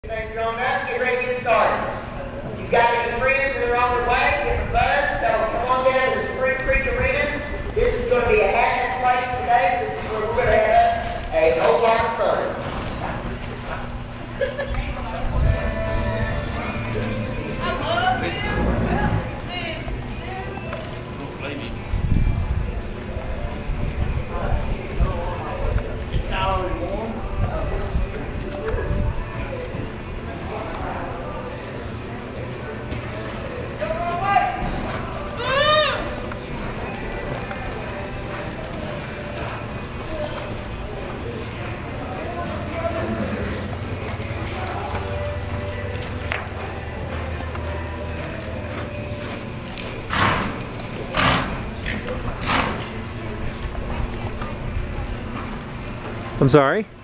Thanks, John. Now get ready to get started. You've got any friends that are on their way, get the bus, so come on down to the Spring Creek Arena. This is going to be a happening place today. This is where we're going to have a whole lot of fun. It's already warm. I'm sorry?